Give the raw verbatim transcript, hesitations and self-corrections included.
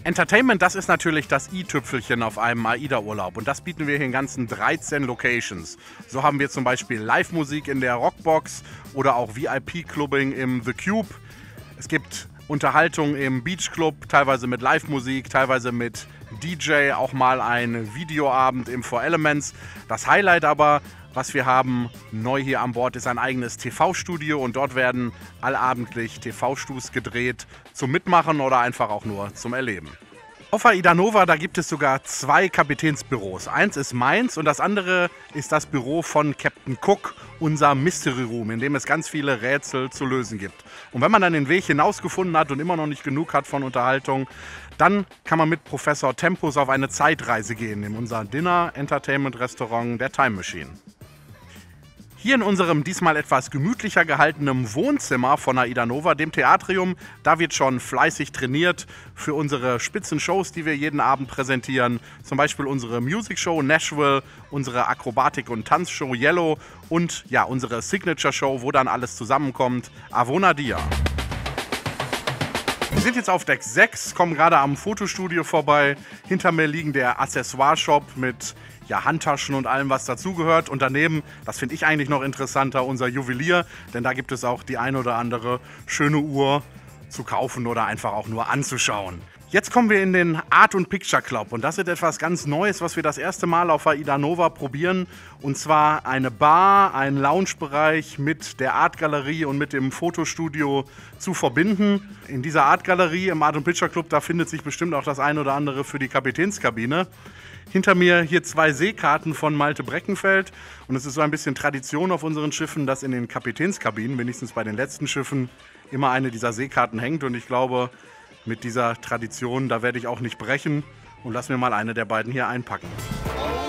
Entertainment, das ist natürlich das i-Tüpfelchen auf einem AIDA-Urlaub und das bieten wir hier in ganzen dreizehn Locations. So haben wir zum Beispiel Live-Musik in der Rockbox oder auch V I P-Clubbing im The Cube. Es gibt Unterhaltung im Beach Club, teilweise mit Live-Musik, teilweise mit D J, auch mal ein Videoabend im Four Elements. Das Highlight aber, was wir haben neu hier an Bord, ist ein eigenes T V-Studio und dort werden allabendlich T V-Stus gedreht zum Mitmachen oder einfach auch nur zum Erleben. Auf AIDA Nova, da gibt es sogar zwei Kapitänsbüros. Eins ist meins und das andere ist das Büro von Captain Cook, unser Mystery Room, in dem es ganz viele Rätsel zu lösen gibt. Und wenn man dann den Weg hinausgefunden hat und immer noch nicht genug hat von Unterhaltung, dann kann man mit Professor Tempus auf eine Zeitreise gehen in unser Dinner-Entertainment-Restaurant der Time Machine. Hier in unserem diesmal etwas gemütlicher gehaltenen Wohnzimmer von AIDA Nova, dem Theatrium, da wird schon fleißig trainiert für unsere Spitzenshows, die wir jeden Abend präsentieren. Zum Beispiel unsere Music Show Nashville, unsere Akrobatik- und Tanzshow Yellow und ja, unsere Signature Show, wo dann alles zusammenkommt, Avona Dia. Wir sind jetzt auf Deck sechs, kommen gerade am Fotostudio vorbei. Hinter mir liegen der Accessoire-Shop mit ja, Handtaschen und allem, was dazugehört. Und daneben, das finde ich eigentlich noch interessanter, unser Juwelier. Denn da gibt es auch die ein oder andere schöne Uhr zu kaufen oder einfach auch nur anzuschauen. Jetzt kommen wir in den Art und Picture Club und das ist etwas ganz Neues, was wir das erste Mal auf AIDA Nova probieren. Und zwar eine Bar, einen Loungebereich mit der Artgalerie und mit dem Fotostudio zu verbinden. In dieser Artgalerie im Art und Picture Club, da findet sich bestimmt auch das ein oder andere für die Kapitänskabine. Hinter mir hier zwei Seekarten von Malte Breckenfeld und es ist so ein bisschen Tradition auf unseren Schiffen, dass in den Kapitänskabinen, wenigstens bei den letzten Schiffen, immer eine dieser Seekarten hängt und ich glaube, mit dieser Tradition, da werde ich auch nicht brechen und lass mir mal eine der beiden hier einpacken.